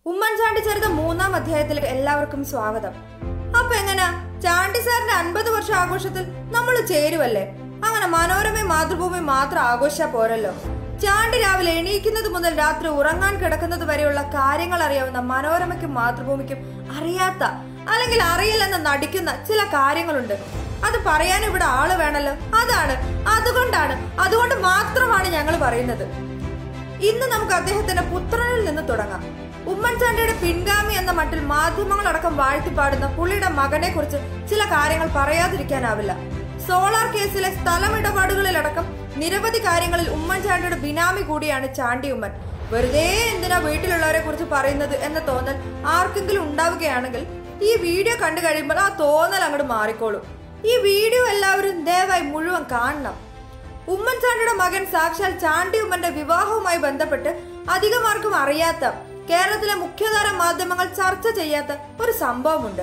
ഉമ്മൻചാണ്ടി ചരിത 3-ാം അധ്യായത്തിലേക്ക് എല്ലാവർക്കും സ്വാഗതം. അപ്പൊ എങ്ങനാ ചാണ്ടി സാറിന്റെ 50 വർഷ ആഘോഷത്തിൽ നമ്മൾ ചേരുവല്ലേ? അങ്ങനെ മനോരമയും മാതൃഭൂമിയും മാത്രം ആഘോഷിച്ചാ പോരല്ലോ. ചാണ്ടി രാവിലെ എണീക്കുന്നത് മുതൽ രാത്രി ഉറങ്ങാൻ കിടക്കുന്നത് വരെയുള്ള കാര്യങ്ങൾ അറിയാവുന്ന മനോരമയ്ക്കും മാതൃഭൂമിക്കും അറിയാത്ത അല്ലെങ്കിൽ അറിയില്ലെന്ന് നടിക്കുന്ന ചില കാര്യങ്ങളുണ്ട്. അത് പറയാൻ ഇവിടെ ആള് വേണല്ലോ. അതുകൊണ്ട് മാത്രമാണ് ഞങ്ങൾ പറയുന്നത്. ഇന്ന് നമുക്ക് അദ്ദേഹത്തിന്റെ പുത്രനിൽ നിന്ന് തുടങ്ങാം. ഉമ്മൻചാണ്ടിയുടെ പിൻഗാമി എന്ന മട്ടിൽ മാധ്യമങ്ങളടക്കം വാഴ്ത്തിപ്പാടുന്ന പുള്ളിയുടെ മകനെ കുറിച്ച് ചില കാര്യങ്ങൾ പറയാതിരിക്കാനാവില്ല. സോളാർ കേസിലെ സ്ഥലമിടപാടുകളിലടക്കം നിരവധി കാര്യങ്ങളിൽ ഉമ്മൻചാണ്ടിയുടെ ബിനാമി കൂടിയാണ് ചാണ്ടി ഉമ്മൻ. വെറുതെ എന്തിനാ വീട്ടിലുള്ളവരെ കുറിച്ച് പറയുന്നത് എന്ന തോന്നൽ ആർക്കെങ്കിലും ഉണ്ടാവുകയാണെങ്കിൽ ഈ വീഡിയോ കണ്ടു കഴിയുമ്പോൾ ആ തോന്നൽ അങ്ങോട്ട് മാറിക്കോളും. ഈ വീഡിയോ എല്ലാവരും ദയവായി മുഴുവൻ കാണണം. ഉമ്മൻചാണ്ടിയുടെ മകൻ സാക്ഷാൽ ചാണ്ടി ഉമ്മന്റെ വിവാഹവുമായി ബന്ധപ്പെട്ട് അധികമാർക്കും അറിയാത്ത, കേരളത്തിലെ മുഖ്യധാര മാധ്യമങ്ങൾ ചർച്ച ചെയ്യാത്ത ഒരു സംഭവമുണ്ട്.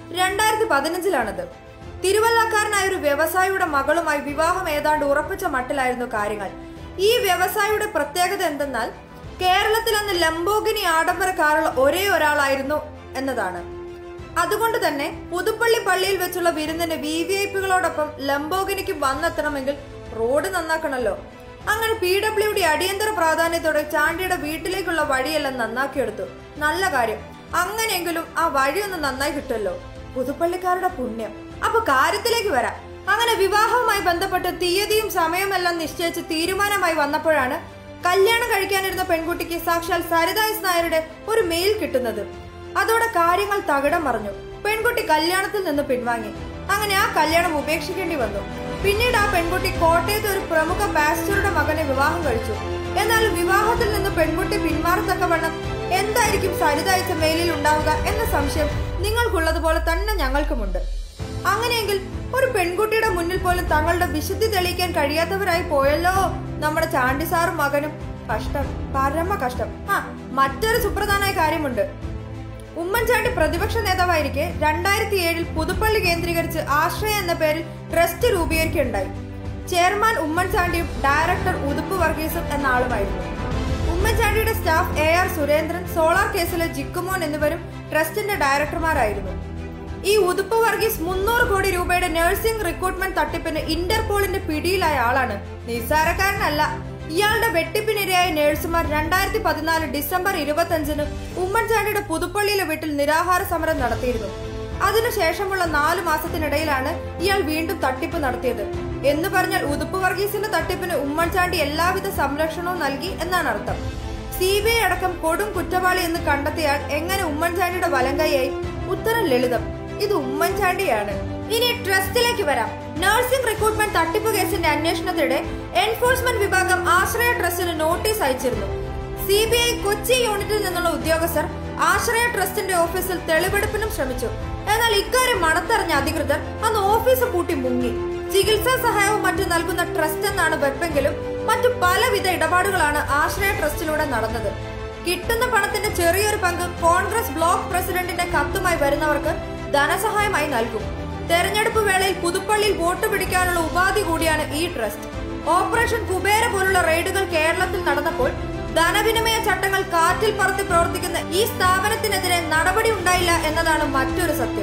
2015-ലാണത്. തിരുവല്ലക്കാരനായ ഒരു വ്യവസായിയുടെ മകളുമായി വിവാഹം ഏതാണ്ട് ഉറപ്പിച്ച മട്ടിലായിരുന്നു കാര്യങ്ങൾ. ഈ വ്യവസായിയുടെ പ്രത്യേകത എന്തെന്നാൽ കേരളത്തിൽ അന്ന് ലംബോഗിനി ആഡംബര കാറുള്ള ഒരേ ഒരാളായിരുന്നു എന്നതാണ്. അതുകൊണ്ട് തന്നെ പുതുപ്പള്ളി പള്ളിയിൽ വെച്ചുള്ള വിരുന്നിന് VVIPകളോടൊപ്പം ലംബോഗിനിക്ക് വന്നെത്തണമെങ്കിൽ റോഡ് നന്നാക്കണല്ലോ. അങ്ങനെ PWD അടിയന്തര പ്രാധാന്യത്തോടെ ചാണ്ടിയുടെ വീട്ടിലേക്കുള്ള വഴിയെല്ലാം നന്നാക്കിയെടുത്തു. നല്ല കാര്യം. അങ്ങനെയെങ്കിലും ആ വഴിയൊന്ന് നന്നായി കിട്ടുമല്ലോ. പുതുപ്പള്ളിക്കാരുടെ പുണ്യം. അപ്പൊ കാര്യത്തിലേക്ക് വരാം. അങ്ങനെ വിവാഹവുമായി ബന്ധപ്പെട്ട് തീയതിയും സമയമെല്ലാം നിശ്ചയിച്ച് തീരുമാനമായി വന്നപ്പോഴാണ് കല്യാണം കഴിക്കാനിരുന്ന പെൺകുട്ടിക്ക് സാക്ഷാൽ സരിത എസ് നായരുടെ ഒരു മെയിൽ കിട്ടുന്നത്. അതോടെ കാര്യങ്ങൾ തകിടം മറിഞ്ഞു. പെൺകുട്ടി കല്യാണത്തിൽ നിന്ന് പിൻവാങ്ങി. അങ്ങനെ ആ കല്യാണം ഉപേക്ഷിക്കേണ്ടി വന്നു. പിന്നീട് ആ പെൺകുട്ടി കോട്ടയത്ത് ഒരു പ്രമുഖ പാസ്റ്ററുടെ മകനെ വിവാഹം കഴിച്ചു. എന്നാൽ വിവാഹത്തിൽ നിന്ന് പെൺകുട്ടി പിന്മാറത്തക്കവണ്ണം എന്തായിരിക്കും സരിത അയച്ച മെയിലിൽ ഉണ്ടാവുക എന്ന സംശയം നിങ്ങൾക്കുള്ളതുപോലെ തന്നെ ഞങ്ങൾക്കുമുണ്ട്. അങ്ങനെയെങ്കിൽ ഒരു പെൺകുട്ടിയുടെ മുന്നിൽ പോലും തങ്ങളുടെ വിശുദ്ധി തെളിയിക്കാൻ കഴിയാത്തവരായി പോയല്ലോ നമ്മുടെ ചാണ്ടി സാറും മകനും. കഷ്ടം, പരമ കഷ്ടം. മറ്റൊരു സുപ്രധാന കാര്യമുണ്ട്. ഉമ്മൻചാണ്ടി പ്രതിപക്ഷ നേതാവായിരിക്കെ 2007-ൽ പുതുപ്പള്ളി കേന്ദ്രീകരിച്ച് ആശ്രയ എന്ന പേരിൽ ട്രസ്റ്റ് രൂപീകരിക്കുകയുണ്ടായി. ചെയർമാൻ ഉമ്മൻചാണ്ടിയും ഡയറക്ടർ ഉതുപ്പ് വർഗീസും എന്ന ആളുമായിരുന്നു. ഉമ്മൻചാണ്ടിയുടെ സ്റ്റാഫ് AR സുരേന്ദ്രൻ, സോളാർ കേസിലെ ജിക്കുമോൻ എന്നിവരും ട്രസ്റ്റിന്റെ ഡയറക്ടർമാരായിരുന്നു. ഈ ഉതുപ്പ് വർഗീസ് 300 കോടി രൂപയുടെ നഴ്സിംഗ് റിക്രൂട്ട്മെന്റ് തട്ടിപ്പിന് ഇന്റർപോളിന്റെ പിടിയിലായ ആളാണ്. നിസ്സാരക്കാരനല്ല. ഇയാളുടെ വെട്ടിപ്പിനിരയായ നഴ്സുമാർ 2014 ഡിസംബർ 25-ന് ഉമ്മൻചാണ്ടിയുടെ പുതുപ്പള്ളിയിലെ വീട്ടിൽ നിരാഹാര സമരം നടത്തിയിരുന്നു. അതിനുശേഷമുള്ള 4 മാസത്തിനിടയിലാണ് ഇയാൾ വീണ്ടും തട്ടിപ്പ് നടത്തിയത്. എന്ന് പറഞ്ഞാൽ ഉതുപ്പ് വർഗീസിന്റെ തട്ടിപ്പിന് ഉമ്മൻചാണ്ടി എല്ലാവിധ സംരക്ഷണവും നൽകി എന്നാണ് അർത്ഥം. CBI അടക്കം കൊടും കുറ്റവാളി എന്ന് കണ്ടെത്തിയാൽ എങ്ങനെ ഉമ്മൻചാണ്ടിയുടെ വലങ്കൈയായി? ഉത്തരം ലളിതം. ഇത് ഉമ്മൻചാണ്ടിയാണ്. ഇനി ട്രസ്റ്റിലേക്ക് വരാം. നഴ്സിംഗ് റിക്രൂട്ട്മെന്റ് തട്ടിപ്പ് കേസിന്റെ അന്വേഷണത്തിനിടെ എൻഫോഴ്സ്മെന്റ് വിഭാഗം ആശ്രയ ട്രസ്റ്റിന് നോട്ടീസ് അയച്ചിരുന്നു. CBI കൊച്ചി യൂണിറ്റിൽ നിന്നുള്ള ഉദ്യോഗസ്ഥർ ആശ്രയ ട്രസ്റ്റിന്റെ ഓഫീസിൽ തെളിവെടുപ്പിനും ശ്രമിച്ചു. എന്നാൽ ഇക്കാര്യം മണത്തറിഞ്ഞ അധികൃതർ അന്ന് ഓഫീസ് പൂട്ടി മുങ്ങി. ചികിത്സാ സഹായവും മറ്റും നൽകുന്ന ട്രസ്റ്റ് എന്നാണ് വെപ്പെങ്കിലും മറ്റു പലവിധ ഇടപാടുകളാണ് ആശ്രയ ട്രസ്റ്റിലൂടെ നടന്നത്. കിട്ടുന്ന പണത്തിന്റെ ചെറിയൊരു പങ്ക് കോൺഗ്രസ് ബ്ലോക്ക് പ്രസിഡന്റിന്റെ കത്തുമായി വരുന്നവർക്ക് ധനസഹായമായി നൽകും. തെരഞ്ഞെടുപ്പ് വേളയിൽ പുതുപ്പള്ളിയിൽ വോട്ട് പിടിക്കാനുള്ള ഉപാധി കൂടിയാണ് ഈ ട്രസ്റ്റ്. ഓപ്പറേഷൻ കുബേര പോലുള്ള റെയ്ഡുകൾ കേരളത്തിൽ നടന്നപ്പോൾ ധനവിനിമയ ചട്ടങ്ങൾ കാറ്റിൽ പറത്തി പ്രവർത്തിക്കുന്ന ഈ സ്ഥാപനത്തിനെതിരെ നടപടി ഉണ്ടായില്ല എന്നതാണ് മറ്റൊരു സത്യം.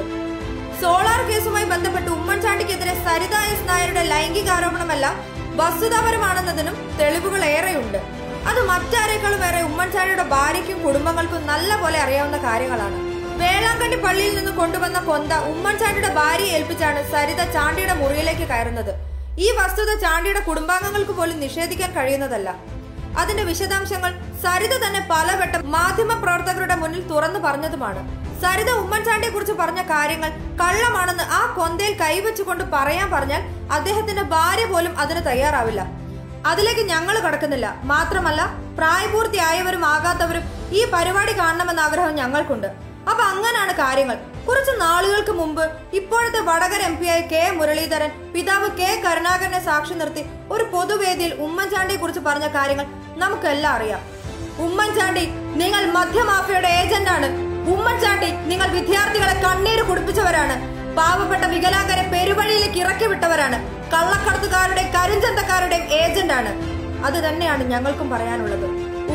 സോളാർ കേസുമായി ബന്ധപ്പെട്ട് ഉമ്മൻചാണ്ടിക്കെതിരെ സരിത എസ് നായരുടെ ലൈംഗികാരോപണമെല്ലാം വസ്തുതാപരമാണെന്നതിനും തെളിവുകൾ ഏറെയുണ്ട്. അത് മറ്റാരേക്കാളും ഏറെ ഉമ്മൻചാണ്ടിയുടെ ഭാര്യയ്ക്കും കുടുംബങ്ങൾക്കും നല്ല പോലെ അറിയാവുന്ന കാര്യങ്ങളാണ്. വേളാങ്കണ്ണി പള്ളിയിൽ നിന്ന് കൊണ്ടുവന്ന കൊന്ത ഉമ്മൻചാണ്ടിയുടെ ഭാര്യയെ ഏൽപ്പിച്ചാണ് സരിത ചാണ്ടിയുടെ മുറിയിലേക്ക് കയറുന്നത്. ഈ വസ്തുത ചാണ്ടിയുടെ കുടുംബാംഗങ്ങൾക്ക് പോലും നിഷേധിക്കാൻ കഴിയുന്നതല്ല. അതിന്റെ വിശദാംശങ്ങൾ സരിത തന്നെ പലവട്ടം മാധ്യമ പ്രവർത്തകരുടെ മുന്നിൽ തുറന്നു പറഞ്ഞതുമാണ്. സരിത ഉമ്മൻചാണ്ടിയെ കുറിച്ച് പറഞ്ഞ കാര്യങ്ങൾ കള്ളമാണെന്ന് ആ കൊന്തയിൽ കൈവച്ചുകൊണ്ട് പറയാൻ പറഞ്ഞാൽ അദ്ദേഹത്തിന്റെ ഭാര്യ പോലും അതിന് തയ്യാറാവില്ല. അതിലേക്ക് ഞങ്ങൾ കടക്കുന്നില്ല. മാത്രമല്ല, പ്രായപൂർത്തിയായവരും ആകാത്തവരും ഈ പരിപാടി കാണണമെന്ന ആഗ്രഹം ഞങ്ങൾക്കുണ്ട്. അപ്പൊ അങ്ങനാണ് കാര്യങ്ങൾ. കുറച്ചു നാളുകൾക്ക് മുമ്പ് ഇപ്പോഴത്തെ വടകര MP-യായ K മുരളീധരൻ പിതാവ് K കരുണാകരനെ സാക്ഷി നിർത്തി ഒരു പൊതുവേദിയിൽ ഉമ്മൻചാണ്ടിയെ കുറിച്ച് പറഞ്ഞ കാര്യങ്ങൾ നമുക്കെല്ലാം അറിയാം. ഉമ്മൻചാണ്ടി, നിങ്ങൾ മദ്യമാഫിയയുടെ ഏജന്റാണ്. ഉമ്മൻചാണ്ടി, നിങ്ങൾ വിദ്യാർത്ഥികളെ കണ്ണീര് കുടിപ്പിച്ചവരാണ്. പാവപ്പെട്ട വികലാംഗരെ പെരുവഴിയിലേക്ക് ഇറക്കി വിട്ടവരാണ്. കള്ളക്കടത്തുകാരുടെയും കരിഞ്ചന്തക്കാരുടെയും ഏജന്റാണ്. അത് തന്നെയാണ് ഞങ്ങൾക്കും പറയാനുള്ളത്.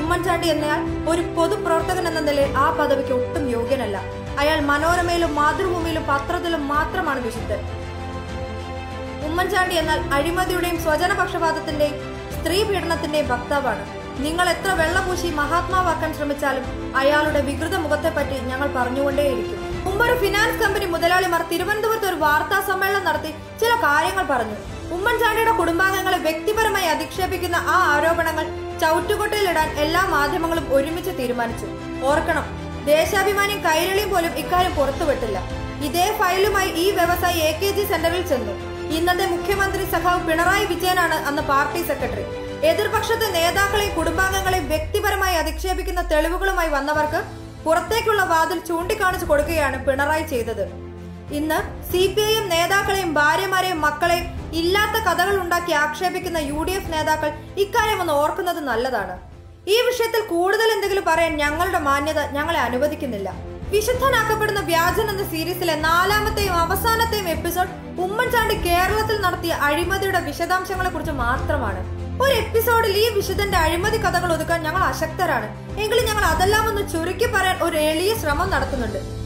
ഉമ്മൻചാണ്ടി എന്നയാൾ ഒരു പൊതുപ്രവർത്തകൻ എന്ന നിലയിൽ ആ പദവിക്ക് ഒട്ടും യോഗ്യനല്ല. അയാൾ മനോരമയിലും മാതൃഭൂമിയിലും പത്രത്തിലും മാത്രമാണ് വിശുദ്ധൻ. ഉമ്മൻചാണ്ടി എന്നാൽ അഴിമതിയുടെയും സ്വജനപക്ഷപാതത്തിന്റെയും സ്ത്രീ പീഡനത്തിന്റെയും വക്താവാണ്. നിങ്ങൾ എത്ര വെള്ളപൂശി മഹാത്മാവാക്കാൻ ശ്രമിച്ചാലും അയാളുടെ വികൃത മുഖത്തെപ്പറ്റി ഞങ്ങൾ പറഞ്ഞുകൊണ്ടേയിരിക്കും. മുമ്പൊരു ഫിനാൻസ് കമ്പനി മുതലാളിമാർ തിരുവനന്തപുരത്ത് ഒരു വാർത്താ സമ്മേളനം നടത്തി ചില കാര്യങ്ങൾ പറഞ്ഞു. ഉമ്മൻചാണ്ടിയുടെ കുടുംബാംഗങ്ങളെ വ്യക്തിപരമായി അധിക്ഷേപിക്കുന്ന ആ ആരോപണങ്ങൾ ചവിറ്റുകൊട്ടയിലിടാൻ എല്ലാ മാധ്യമങ്ങളും ഒരുമിച്ച് തീരുമാനിച്ചു. ഓർക്കണം, ദേശാഭിമാനിയും കൈരളിയും പോലും ഇക്കാര്യം പുറത്തുവിട്ടില്ല. ഇതേ ഫയലുമായി ഈ വ്യവസായി AKG സെന്ററിൽ ചെന്നു. ഇന്നത്തെ മുഖ്യമന്ത്രി സഖാവ് പിണറായി വിജയനാണ് അന്ന് പാർട്ടി സെക്രട്ടറി. എതിർപക്ഷത്തെ നേതാക്കളെയും കുടുംബാംഗങ്ങളെയും വ്യക്തിപരമായി അധിക്ഷേപിക്കുന്ന തെളിവുകളുമായി വന്നവർക്ക് പുറത്തേക്കുള്ള വാതിൽ ചൂണ്ടിക്കാണിച്ചു കൊടുക്കുകയാണ് പിണറായി ചെയ്തത്. ഇന്ന് CPIM നേതാക്കളെയും ഭാര്യമാരെയും മക്കളെയും ഇല്ലാത്ത കഥകൾ ഉണ്ടാക്കി ആക്ഷേപിക്കുന്ന UDF നേതാക്കൾ ഇക്കാര്യം ഒന്ന് ഓർക്കുന്നത് നല്ലതാണ്. ഈ വിഷയത്തിൽ കൂടുതൽ എന്തെങ്കിലും പറയാൻ ഞങ്ങളുടെ മാന്യത ഞങ്ങളെ അനുവദിക്കുന്നില്ല. വിശുദ്ധനാക്കപ്പെടുന്ന വ്യാജൻ എന്ന സീരീസിലെ 4ാമത്തെയും അവസാനത്തെയും എപ്പിസോഡ് ഉമ്മൻചാണ്ടി കേരളത്തിൽ നടത്തിയ അഴിമതിയുടെ വിശദാംശങ്ങളെ കുറിച്ച് മാത്രമാണ്. ഒരു എപ്പിസോഡിൽ ഈ വിശുദ്ധന്റെ അഴിമതി കഥകൾ ഒതുക്കാൻ ഞങ്ങൾ അശക്തരാണ്. എങ്കിലും ഞങ്ങൾ അതെല്ലാം ഒന്ന് ചുരുക്കി പറയാൻ ഒരു എളിയ ശ്രമം നടത്തുന്നുണ്ട്.